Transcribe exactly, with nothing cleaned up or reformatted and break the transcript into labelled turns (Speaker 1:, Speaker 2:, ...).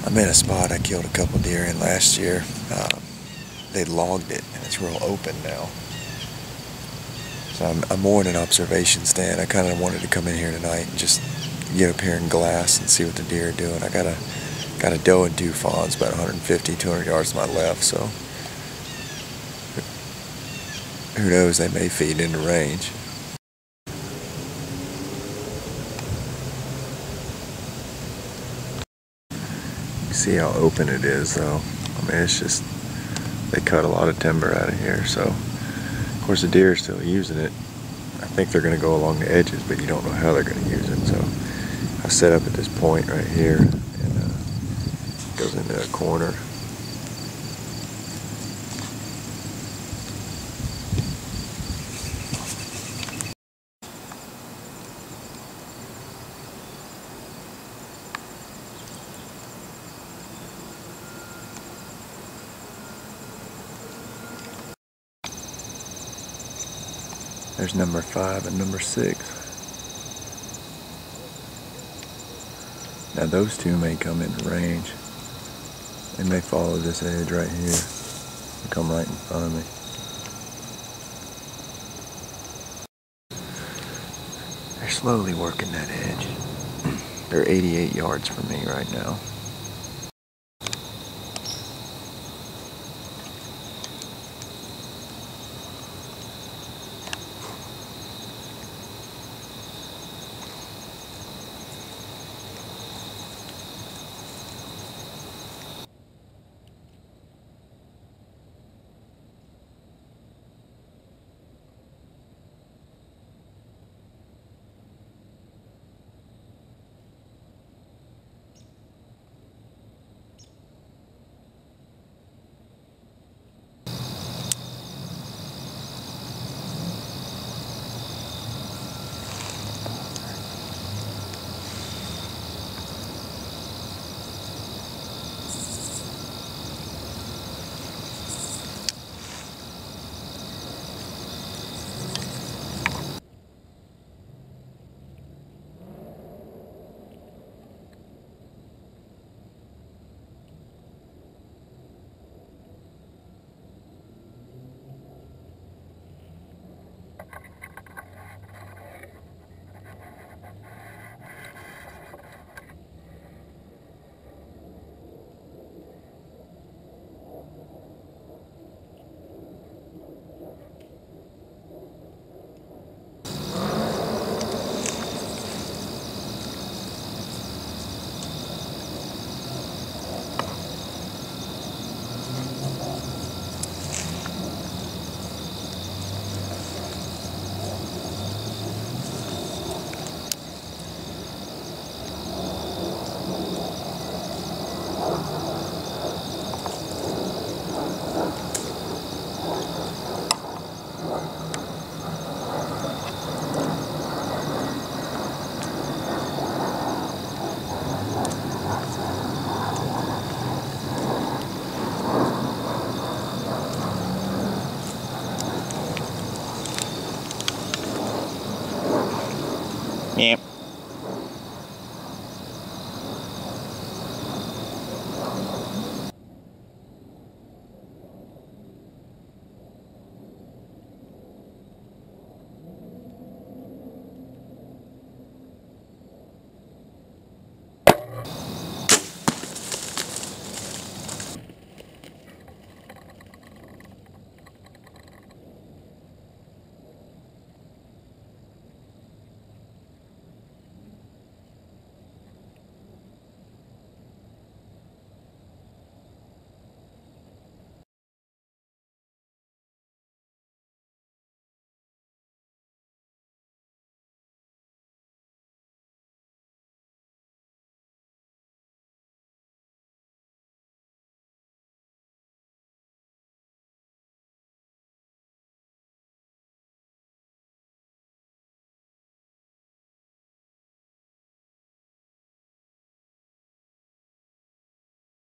Speaker 1: I'm in a spot I killed a couple deer in last year. Um, they logged it and it's real open now. So I'm, I'm more in an observation stand. I kind of wanted to come in here tonight and just get up here and glass and see what the deer are doing. I got a got a doe and two fawns about one fifty, two hundred yards to my left, so who knows, they may feed into range. You see how open it is though. I mean, it's just, they cut a lot of timber out of here, so of course the deer are still using it. I think they're going to go along the edges, but you don't know how they're going to use it. So I set up at this point right here, and uh, it goes into a corner. There's number five and number six. Now those two may come into range. They may follow this edge right here and come right in front of me. They're slowly working that edge. They're eighty-eight yards from me right now.
Speaker 2: Yep.